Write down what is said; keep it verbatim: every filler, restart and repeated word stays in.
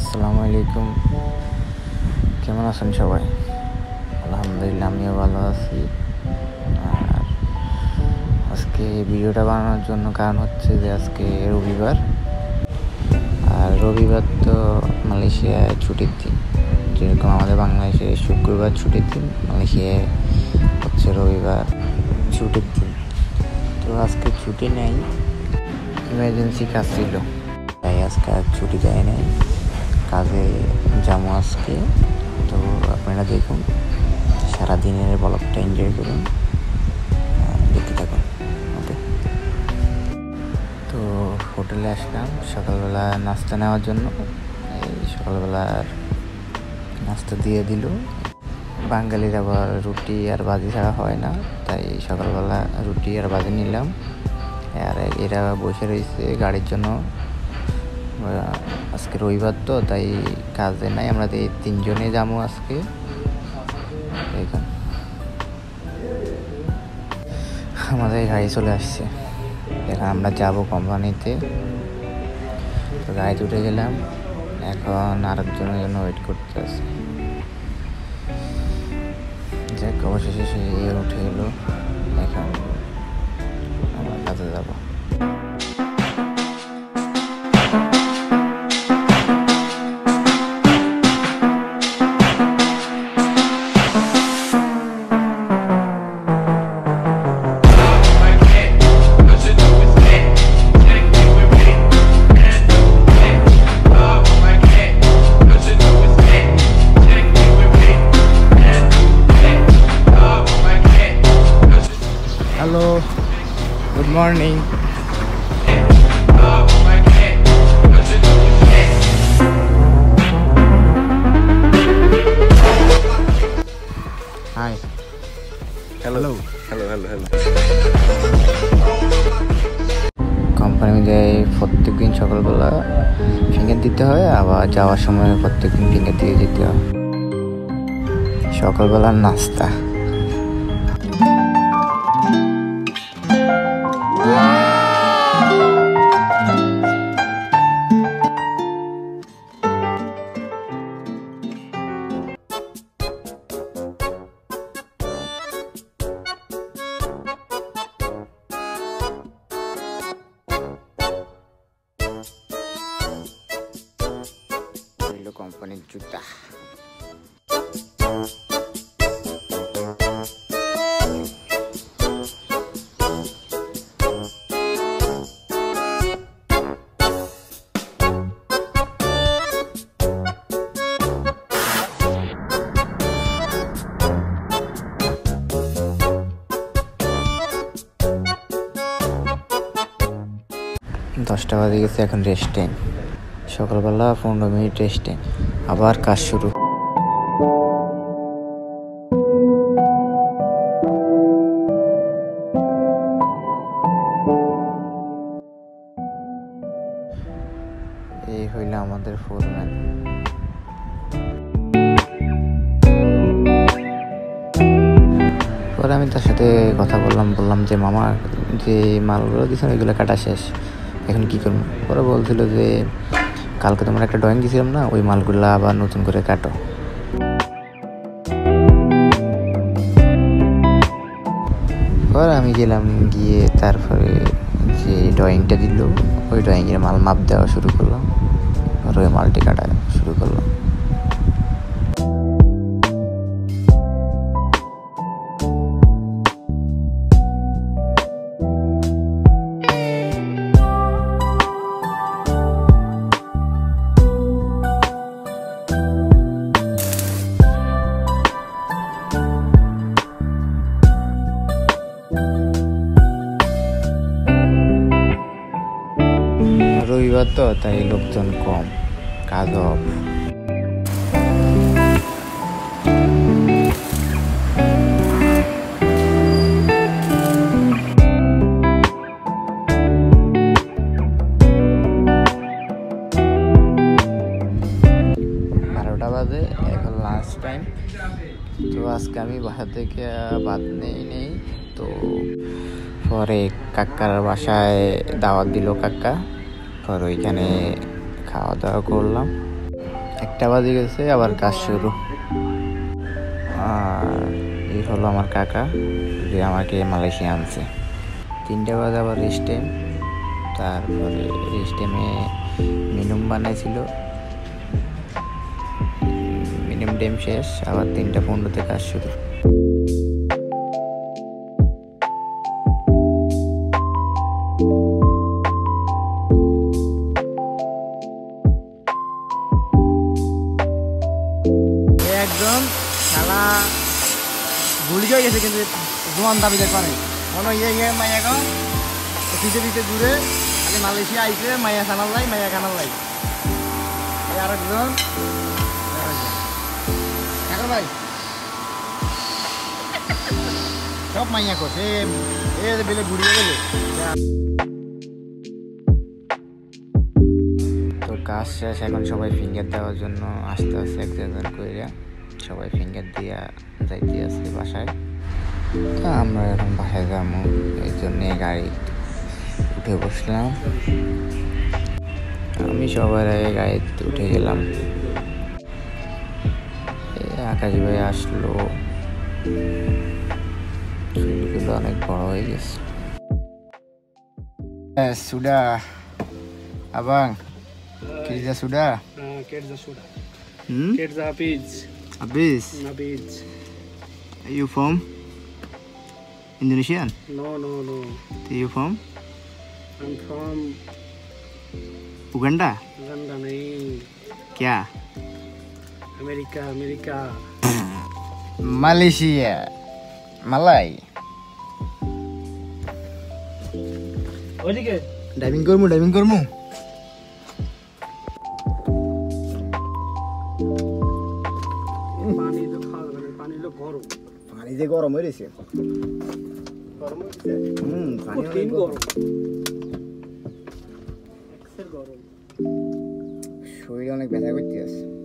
আসসালামু আলাইকুম। কেমন আছেন সবাই? আলহামদুলিল্লাহ, আমিও ভালো আছি। আর আজকে ভিডিওটা বানানোর জন্য কারণ হচ্ছে যে আজকে রবিবার, আর রবিবার তো মালয়েশিয়ায় ছুটির দিন। যেরকম আমাদের বাংলাদেশে শুক্রবার ছুটির দিন, মালয়েশিয়ায় হচ্ছে রবিবার ছুটির দিন। তো আজকে ছুটি নেই, ইমার্জেন্সি কাজ ছিল, তাই আজকে আর ছুটি যায় নাই, কাজে যাবো আজকে। তো আপনারা দেখুন, সারাদিনের ব্লগটা এনজয় করুন, দেখতে থাকুন। ওকে, তো হোটেলে আসলাম সকালবেলা নাস্তা নেওয়ার জন্য। এই সকালবেলার নাস্তা দিয়ে দিল। বাঙালির আবার রুটি আর ভাজি ছাড়া হয় না, তাই সকালবেলা রুটি আর ভাজি নিলাম। আর এরা বসে রয়েছে গাড়ির জন্য। আজকে রবিবার তো, তাই কাজে নাই, আমরা এই তিনজনে যাবো আজকে। দেখুন, আমাদের গাড়ি চলে আসছে, এখন আমরা যাব কোম্পানিতে। তো গাড়িতে উঠে গেলাম, এখন আরেকজনের জন্য ওয়েট করতে আছে। যাক, অবশেষে সে উঠে এলো, এখন আমরা কাজে যাবো। Hello, good morning. Hi. Hello. Hello, hello, hello. কোম্পানিতে প্রত্যেক দিন সকালবেলা ফিঙ্গার দিতে হয়, আবার যাওয়ার সময় প্রত্যেক দিন ফিঙ্গার দিয়ে যেতে হয়। সকালবেলার নাস্তা। কোম্পানির জুতা। দশটা বাজে গেছে, এখন রেস্ট টাইম। সকালবেলা পনেরো মিনিট রেস্ট টাইম, আবার কাজ শুরু। এই হইল আমাদের ফোরম্যান। পরে আমি তার সাথে কথা বললাম, বললাম যে মামা, যে মালগুলো দিয়েছিলাম এগুলো কাটা শেষ, এখন কি করবো? পরে বলছিল যে কালকে তোমার একটা ড্রয়িং দিয়েছিলাম না, ওই মালগুলো আবার নতুন করে কাটো। পরে আমি গেলাম, গিয়ে তারপরে যে ড্রয়িংটা দিল, ওই ড্রয়িংয়ের মাল মাপ দেওয়া শুরু করলাম, আর ওই মালটি কাটা শুরু করলাম। রবিবার তো, তাই লোকজন কম, কাজ অফ। বারোটা বাজে, এখন লাঞ্চ টাইম। তো আজকে আমি বাসা থেকে ভাত নেই নেই তো পরে কাকার বাসায় দাওয়াত দিল কাকা, পর ওইখানে খাওয়া দাওয়া করলাম। একটা বাজে গেছে আবার কাজ শুরু। আর এই হলো আমার কাকা যে আমাকে মালয়েশিয়া আনছে। তিনটা বাজে আবার রেস্ট টাইম, তারপরে রেস্ট টাইমে মিনিমাম বানাইছিল, মিনিমাম টাইম শেষ, আবার তিনটা পনেরোতে কাজ শুরু। একজন খেলা ভুল হয়ে গেছে, কিন্তু জোয়ান দাবি দেখতে পারে মনে ইয়ে ইয়ে মাইয়া গাও পিছিয়ে পিছিয়ে দূরে খালি মালয়েশিয়া আইসে মাইয়া খানার লাই মাইয়া খানার লাই। আর একজন ভাই সব মাইয়া করছে, এ বেলে ঘুরিয়ে গেলে। তো কাজ শেষ, এখন সবাই ফিঙ্গার দেওয়ার জন্য আস্তে আস্তে এক একজন করে সবাই ফিঙ্গার দিয়া যাইতে আসছে বাসায়। তো আমরা এখন বাসায় যাবো, এই জন্যে গাড়ি উঠে বসলাম। আমি সবার আগে গাড়িতে উঠে গেলাম। আকাশ ভাই আসলো, চুলগুলো অনেক বড় হয়ে গেছে। Sudah, abang. Kerja sudah? Uh, kerja sudah. Hmm? Kerja habis. Habis. Habis. Are you from Indonesian? No, no, no. Are you from I'm from Uganda? Uganda, nahi. क्या? America, America. Malaysia. Malay. ওদিকে diving করমু diving করমু পানি তো খাওয়া যাবে না, পানি হলো গরম। পানি যে গরম হয়ে গেছে। গরম হচ্ছে, হুম পানি কঠিন গরম, এক্সেল গরম। শরীরে অনেক ব্যথা করতে আছে।